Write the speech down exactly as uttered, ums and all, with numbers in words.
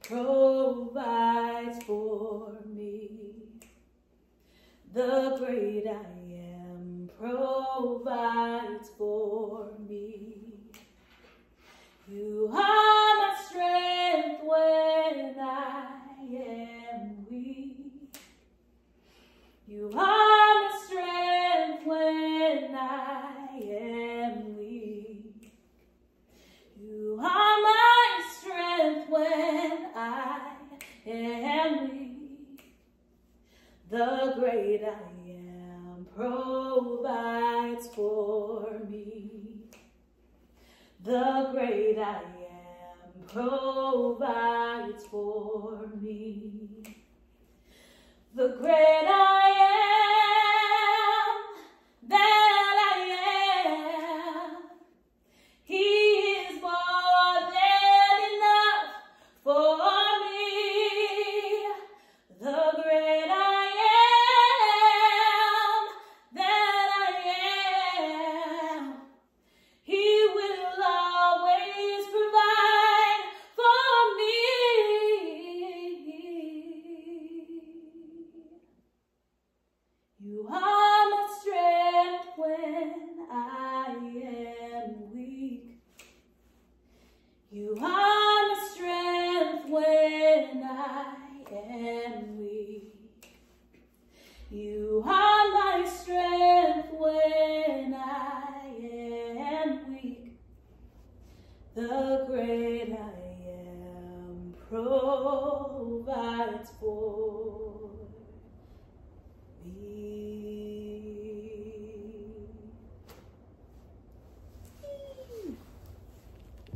provides for me. The great I am provides for me. You are my strength when I am weak. You are my strength when I am weak. You are my strength when I am weak. The great I am provides for me. The great I am provides for me. The great I am that I am, He is more than enough for me. The great I am that I am, He will always provide for me. You are my strength when I am weak. You are my strength when I am weak. You are my strength when I am weak. The great I am provides for